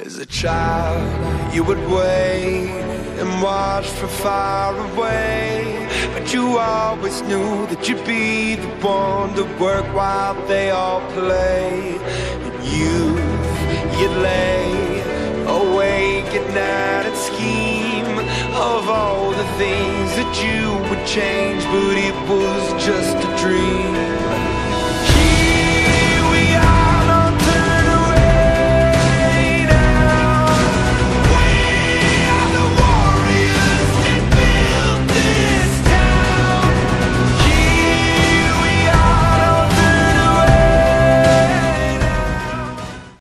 As a child, you would wait and watch from far away, but you always knew that you'd be the one to work while they all play. In youth, you'd lay awake at night and scheme of all the things that you would change, but it was just a dream.